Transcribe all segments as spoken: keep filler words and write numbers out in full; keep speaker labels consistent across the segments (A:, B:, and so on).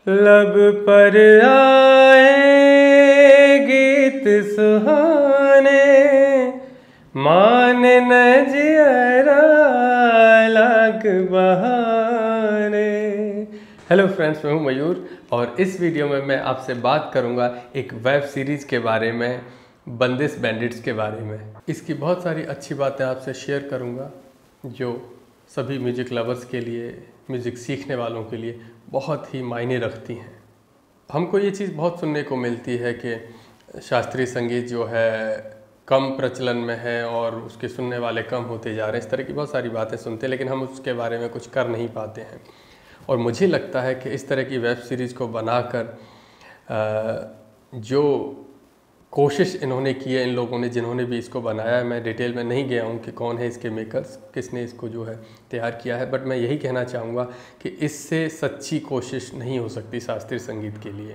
A: लब पर आए गीत सुहाने, मान न जियरा लाग बहाने। हेलो फ्रेंड्स, मैं हूं मयूर और इस वीडियो में मैं आपसे बात करूंगा एक वेब सीरीज़ के बारे में, बंदिश बैंडिट्स के बारे में। इसकी बहुत सारी अच्छी बातें आपसे शेयर करूंगा जो सभी म्यूज़िक लवर्स के लिए, म्यूज़िक सीखने वालों के लिए बहुत ही मायने रखती हैं। हमको ये चीज़ बहुत सुनने को मिलती है कि शास्त्रीय संगीत जो है कम प्रचलन में है और उसके सुनने वाले कम होते जा रहे हैं। इस तरह की बहुत सारी बातें सुनते हैं, लेकिन हम उसके बारे में कुछ कर नहीं पाते हैं। और मुझे लगता है कि इस तरह की वेब सीरीज़ को बनाकर जो कोशिश इन्होंने की है, इन लोगों ने जिन्होंने भी इसको बनाया है, मैं डिटेल में नहीं गया हूँ कि कौन है इसके मेकर्स, किसने इसको जो है तैयार किया है, बट मैं यही कहना चाहूँगा कि इससे सच्ची कोशिश नहीं हो सकती शास्त्रीय संगीत के लिए।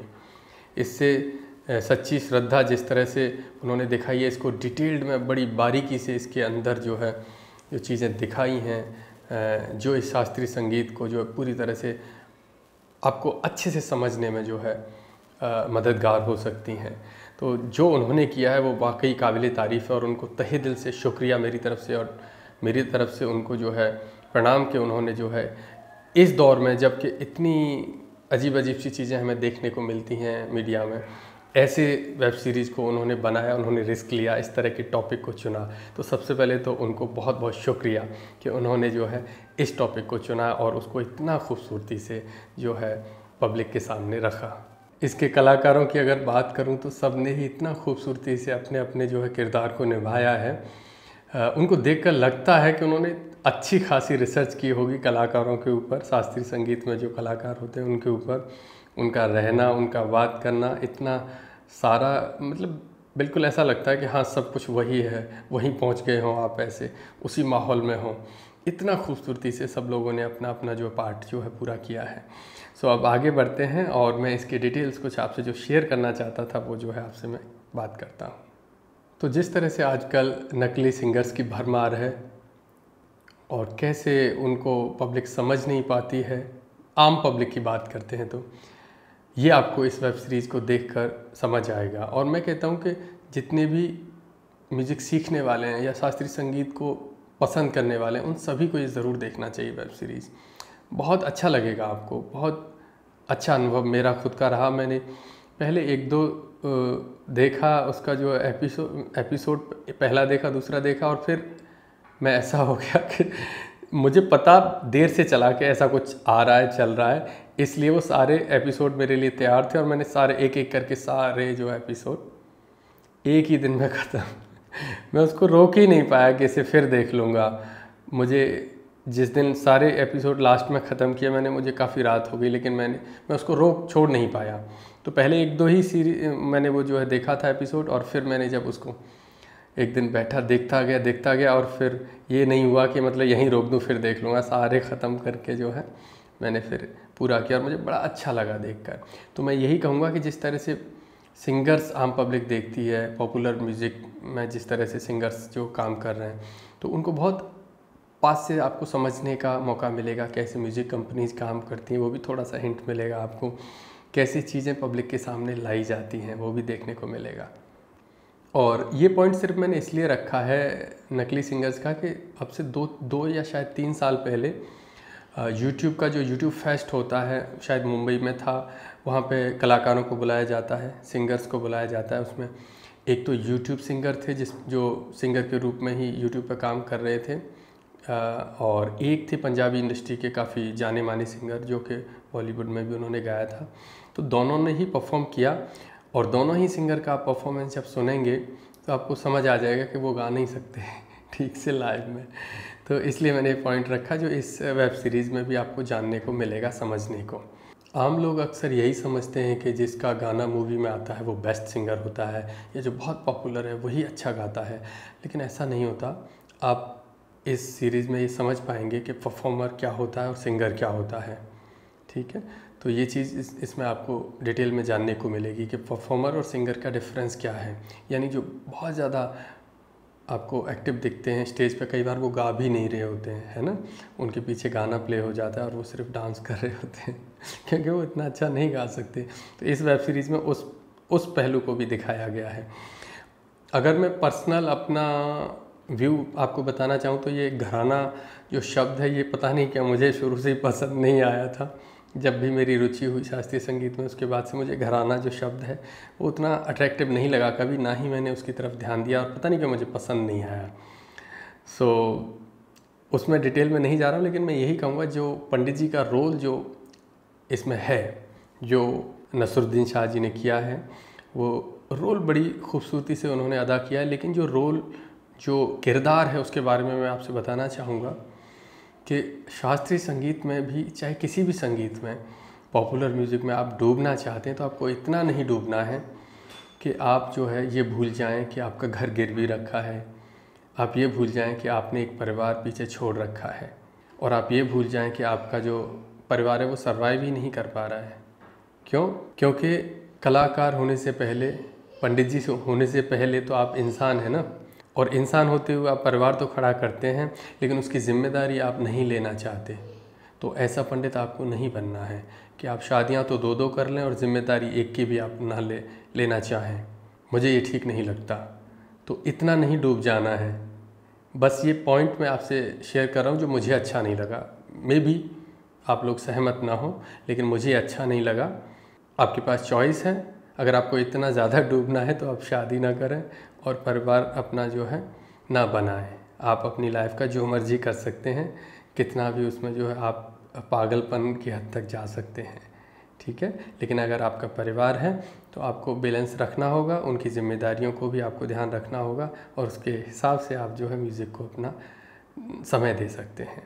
A: इससे सच्ची श्रद्धा जिस तरह से उन्होंने दिखाई है, इसको डिटेल्ड में बड़ी बारीकी से इसके अंदर जो है जो चीज़ें दिखाई हैं, जो इस शास्त्रीय संगीत को जो पूरी तरह से आपको अच्छे से समझने में जो है मददगार हो सकती हैं। तो जो उन्होंने किया है वो वाकई काबिल तारीफ़ है और उनको तहे दिल से शुक्रिया मेरी तरफ़ से और मेरी तरफ़ से उनको जो है प्रणाम कि उन्होंने जो है इस दौर में, जबकि इतनी अजीब अजीब सी चीज़ें हमें देखने को मिलती हैं मीडिया में, ऐसे वेब सीरीज़ को उन्होंने बनाया, उन्होंने रिस्क लिया, इस तरह के टॉपिक को चुना। तो सबसे पहले तो उनको बहुत बहुत शुक्रिया कि उन्होंने जो है इस टॉपिक को चुना और उसको इतना खूबसूरती से जो है पब्लिक के सामने रखा। इसके कलाकारों की अगर बात करूं तो सब ने ही इतना खूबसूरती से अपने अपने जो है किरदार को निभाया है। आ, उनको देखकर लगता है कि उन्होंने अच्छी खासी रिसर्च की होगी कलाकारों के ऊपर, शास्त्रीय संगीत में जो कलाकार होते हैं उनके ऊपर, उनका रहना, उनका बात करना, इतना सारा, मतलब बिल्कुल ऐसा लगता है कि हाँ सब कुछ वही है, वहीं पहुंच गए हों आप, ऐसे उसी माहौल में हों। इतना खूबसूरती से सब लोगों ने अपना अपना जो पार्ट जो है पूरा किया है। सो अब आगे बढ़ते हैं और मैं इसके डिटेल्स कुछ आपसे जो शेयर करना चाहता था वो जो है आपसे मैं बात करता हूँ। तो जिस तरह से आजकल नकली सिंगर्स की भरमार है और कैसे उनको पब्लिक समझ नहीं पाती है, आम पब्लिक की बात करते हैं, तो ये आपको इस वेब सीरीज़ को देखकर समझ आएगा। और मैं कहता हूँ कि जितने भी म्यूज़िक सीखने वाले हैं या शास्त्रीय संगीत को पसंद करने वाले हैं, उन सभी को ये ज़रूर देखना चाहिए वेब सीरीज़। बहुत अच्छा लगेगा आपको, बहुत अच्छा अनुभव मेरा खुद का रहा। मैंने पहले एक दो देखा, उसका जो एपिसोड एपिसोड पहला देखा, दूसरा देखा, और फिर मैं ऐसा हो गया कि मुझे पता देर से चला कि ऐसा कुछ आ रहा है, चल रहा है, इसलिए वो सारे एपिसोड मेरे लिए तैयार थे और मैंने सारे एक एक करके सारे जो एपिसोड एक ही दिन में ख़त्म मैं उसको रोक ही नहीं पाया कि इसे फिर देख लूँगा। मुझे जिस दिन सारे एपिसोड लास्ट में ख़त्म किया मैंने, मुझे काफ़ी रात हो गई, लेकिन मैंने मैं उसको रोक छोड़ नहीं पाया। तो पहले एक दो ही सीरीज मैंने वो जो है देखा था एपिसोड, और फिर मैंने जब उसको एक दिन बैठा, देखता गया देखता गया और फिर ये नहीं हुआ कि मतलब यहीं रोक दूँ फिर देख लूँगा, सारे ख़त्म करके जो है मैंने फिर पूरा किया और मुझे बड़ा अच्छा लगा देखकर। तो मैं यही कहूँगा कि जिस तरह से सिंगर्स आम पब्लिक देखती है, पॉपुलर म्यूज़िक में जिस तरह से सिंगर्स जो काम कर रहे हैं, तो उनको बहुत पास से आपको समझने का मौका मिलेगा, कैसे म्यूज़िक कंपनीज काम करती हैं, वो भी थोड़ा सा हिंट मिलेगा आपको, कैसी चीज़ें पब्लिक के सामने लाई जाती हैं वो भी देखने को मिलेगा। और ये पॉइंट सिर्फ मैंने इसलिए रखा है नकली सिंगर्स का कि अब से दो दो या शायद तीन साल पहले यूट्यूब का जो यूट्यूब फेस्ट होता है, शायद मुंबई में था, वहाँ पे कलाकारों को बुलाया जाता है, सिंगर्स को बुलाया जाता है। उसमें एक तो यूट्यूब सिंगर थे जिस जो सिंगर के रूप में ही यूट्यूब पर काम कर रहे थे, और एक थे पंजाबी इंडस्ट्री के काफ़ी जाने माने सिंगर जो कि बॉलीवुड में भी उन्होंने गाया था। तो दोनों ने ही परफॉर्म किया और दोनों ही सिंगर का परफॉर्मेंस जब सुनेंगे तो आपको समझ आ जाएगा कि वो गा नहीं सकते ठीक से लाइव में। तो इसलिए मैंने पॉइंट रखा जो इस वेब सीरीज़ में भी आपको जानने को मिलेगा, समझने को। आम लोग अक्सर यही समझते हैं कि जिसका गाना मूवी में आता है वो बेस्ट सिंगर होता है, या जो बहुत पॉपुलर है वही अच्छा गाता है, लेकिन ऐसा नहीं होता। आप इस सीरीज़ में ये समझ पाएंगे कि परफॉर्मर क्या होता है और सिंगर क्या होता है, ठीक है। तो ये चीज़ इस इसमें आपको डिटेल में जानने को मिलेगी कि परफॉर्मर और सिंगर का डिफरेंस क्या है। यानी जो बहुत ज़्यादा आपको एक्टिव दिखते हैं स्टेज पे, कई बार वो गा भी नहीं रहे होते हैं, है ना, उनके पीछे गाना प्ले हो जाता है और वो सिर्फ डांस कर रहे होते हैं क्योंकि वो इतना अच्छा नहीं गा सकते। तो इस वेब सीरीज़ में उस उस पहलू को भी दिखाया गया है। अगर मैं पर्सनल अपना व्यू आपको बताना चाहूँ तो ये घराना जो शब्द है, ये पता नहीं क्या मुझे शुरू से ही पसंद नहीं आया था। जब भी मेरी रुचि हुई शास्त्रीय संगीत में, उसके बाद से मुझे घराना जो शब्द है वो उतना अट्रैक्टिव नहीं लगा कभी, ना ही मैंने उसकी तरफ ध्यान दिया, और पता नहीं क्यों मुझे पसंद नहीं आया। सो so, उसमें डिटेल में नहीं जा रहा हूँ, लेकिन मैं यही कहूँगा जो पंडित जी का रोल जो इसमें है, जो नसरुद्दीन शाह जी ने किया है, वो रोल बड़ी खूबसूरती से उन्होंने अदा किया है। लेकिन जो रोल, जो किरदार है, उसके बारे में मैं आपसे बताना चाहूँगा कि शास्त्रीय संगीत में भी, चाहे किसी भी संगीत में, पॉपुलर म्यूज़िक में आप डूबना चाहते हैं तो आपको इतना नहीं डूबना है कि आप जो है ये भूल जाएं कि आपका घर गिरवी रखा है, आप ये भूल जाएं कि आपने एक परिवार पीछे छोड़ रखा है, और आप ये भूल जाएं कि आपका जो परिवार है वो सर्वाइव ही नहीं कर पा रहा है। क्यों? क्योंकि कलाकार होने से पहले, पंडित जी होने से पहले तो आप इंसान हैं ना, और इंसान होते हुए आप परिवार तो खड़ा करते हैं, लेकिन उसकी जिम्मेदारी आप नहीं लेना चाहते। तो ऐसा पंडित आपको नहीं बनना है कि आप शादियां तो दो दो कर लें और जिम्मेदारी एक की भी आप ना ले लेना चाहें। मुझे ये ठीक नहीं लगता। तो इतना नहीं डूब जाना है। बस ये पॉइंट मैं आपसे शेयर कर रहा हूँ जो मुझे अच्छा नहीं लगा। मे भी आप लोग सहमत ना हो, लेकिन मुझे अच्छा नहीं लगा। आपके पास चॉइस है, अगर आपको इतना ज़्यादा डूबना है तो आप शादी ना करें और परिवार अपना जो है ना बनाएं। आप अपनी लाइफ का जो मर्जी कर सकते हैं, कितना भी उसमें जो है आप पागलपन की हद तक जा सकते हैं, ठीक है। लेकिन अगर आपका परिवार है तो आपको बैलेंस रखना होगा, उनकी जिम्मेदारियों को भी आपको ध्यान रखना होगा, और उसके हिसाब से आप जो है म्यूज़िक को अपना समय दे सकते हैं।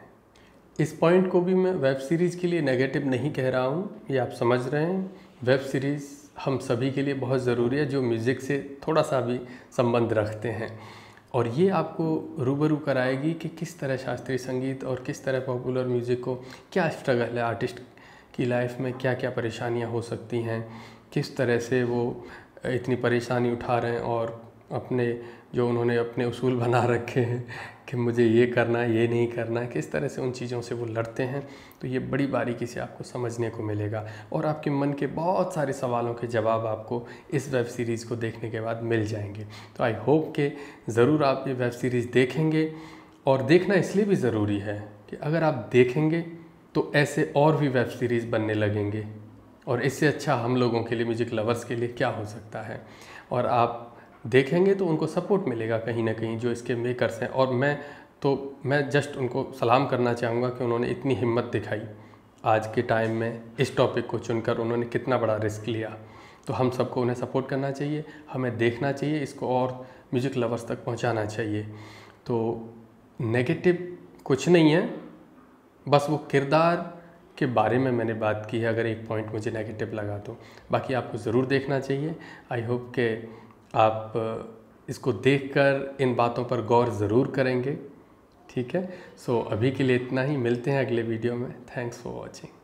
A: इस पॉइंट को भी मैं वेब सीरीज़ के लिए नेगेटिव नहीं कह रहा हूँ, ये आप समझ रहे हैं। वेब सीरीज़ हम सभी के लिए बहुत ज़रूरी है जो म्यूज़िक से थोड़ा सा भी संबंध रखते हैं, और ये आपको रूबरू कराएगी कि किस तरह शास्त्रीय संगीत और किस तरह पॉपुलर म्यूज़िक को, क्या स्ट्रगल है आर्टिस्ट की लाइफ में, क्या क्या परेशानियाँ हो सकती हैं, किस तरह से वो इतनी परेशानी उठा रहे हैं, और अपने जो उन्होंने अपने उसूल बना रखे हैं कि मुझे ये करना है, ये नहीं करना है, किस तरह से उन चीज़ों से वो लड़ते हैं। तो ये बड़ी बारीकी से आपको समझने को मिलेगा, और आपके मन के बहुत सारे सवालों के जवाब आपको इस वेब सीरीज़ को देखने के बाद मिल जाएंगे। तो आई होप कि ज़रूर आप ये वेब सीरीज़ देखेंगे, और देखना इसलिए भी ज़रूरी है कि अगर आप देखेंगे तो ऐसे और भी वेब सीरीज़ बनने लगेंगे, और इससे अच्छा हम लोगों के लिए, म्यूज़िक लवर्स के लिए क्या हो सकता है। और आप देखेंगे तो उनको सपोर्ट मिलेगा कहीं ना कहीं, जो इसके मेकर्स हैं। और मैं तो मैं जस्ट उनको सलाम करना चाहूँगा कि उन्होंने इतनी हिम्मत दिखाई आज के टाइम में, इस टॉपिक को चुनकर उन्होंने कितना बड़ा रिस्क लिया। तो हम सबको उन्हें सपोर्ट करना चाहिए, हमें देखना चाहिए इसको, और म्यूज़िक लवर्स तक पहुँचाना चाहिए। तो नेगेटिव कुछ नहीं है, बस वो किरदार के बारे में मैंने बात की है, अगर एक पॉइंट मुझे नेगेटिव लगा तो। बाकी आपको ज़रूर देखना चाहिए। आई होप के आप इसको देखकर इन बातों पर गौर ज़रूर करेंगे, ठीक है। सो अभी के लिए इतना ही, मिलते हैं अगले वीडियो में। Thanks for watching.